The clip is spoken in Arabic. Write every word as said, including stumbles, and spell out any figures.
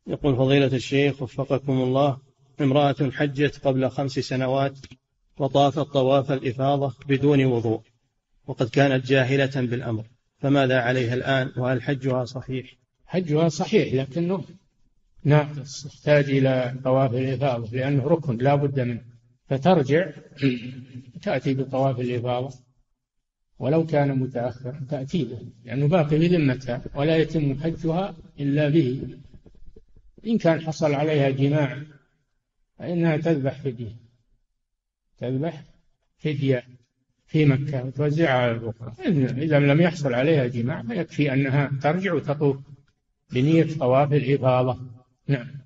يقول فضيلة الشيخ وفقكم الله: امرأة حجت قبل خمس سنوات وطافت طواف الإفاضة بدون وضوء، وقد كانت جاهلة بالأمر، فماذا عليها الآن؟ وهل حجها صحيح؟ حجها صحيح، لكنه ناقص، يحتاج إلى طواف الإفاضة لأنه ركن لا بد منه، فترجع تأتي بطواف الإفاضة ولو كان متأخر، تأتي به لأنه باقي بذمتها ولا يتم حجها إلا به. إن كان حصل عليها جماع فإنها تذبح فدية، تذبح فدية في مكة وتوزعها على الأخرى. إذا لم يحصل عليها جماع فيكفي أنها ترجع وتطوف بنية طواف الإفاضة. نعم.